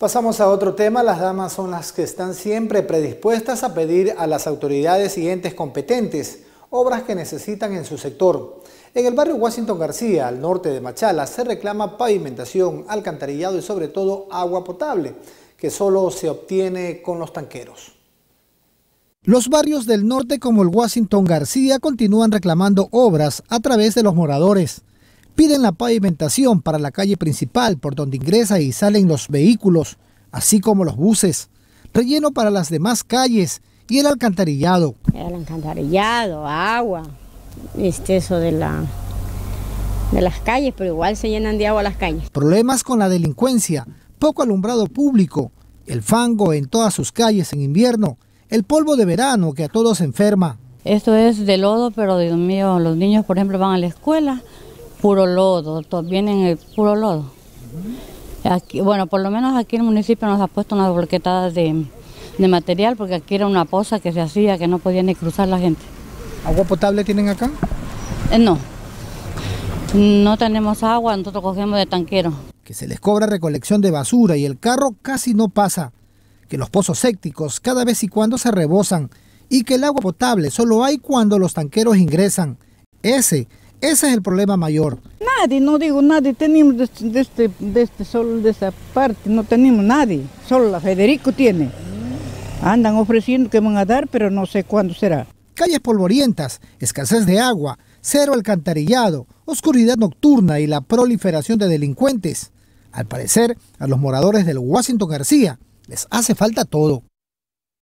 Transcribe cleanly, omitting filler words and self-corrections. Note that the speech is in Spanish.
Pasamos a otro tema. Las damas son las que están siempre predispuestas a pedir a las autoridades y entes competentes obras que necesitan en su sector. En el barrio Washington García, al norte de Machala, se reclama pavimentación, alcantarillado y sobre todo agua potable, que solo se obtiene con los tanqueros. Los barrios del norte como el Washington García continúan reclamando obras a través de los moradores. Piden la pavimentación para la calle principal por donde ingresan y salen los vehículos, así como los buses, relleno para las demás calles y el alcantarillado. El alcantarillado, agua, eso de las calles, pero igual se llenan de agua las calles. Problemas con la delincuencia, poco alumbrado público, el fango en todas sus calles en invierno, el polvo de verano que a todos enferma. Esto es de lodo, pero Dios mío, los niños por ejemplo van a la escuela, puro lodo, vienen el puro lodo. Aquí, bueno, por lo menos aquí el municipio nos ha puesto unas volquetadas de material, porque aquí era una poza que se hacía, que no podía ni cruzar la gente. ¿Agua potable tienen acá? No tenemos agua, nosotros cogemos de tanquero. Que se les cobra recolección de basura y el carro casi no pasa. Que los pozos sépticos cada vez y cuando se rebosan y que el agua potable solo hay cuando los tanqueros ingresan. Ese es el problema mayor. Nadie tenemos solo de esa parte, no tenemos nadie, solo la Federico tiene. Andan ofreciendo que van a dar, pero no sé cuándo será. Calles polvorientas, escasez de agua, cero alcantarillado, oscuridad nocturna y la proliferación de delincuentes. Al parecer, a los moradores del Washington García les hace falta todo.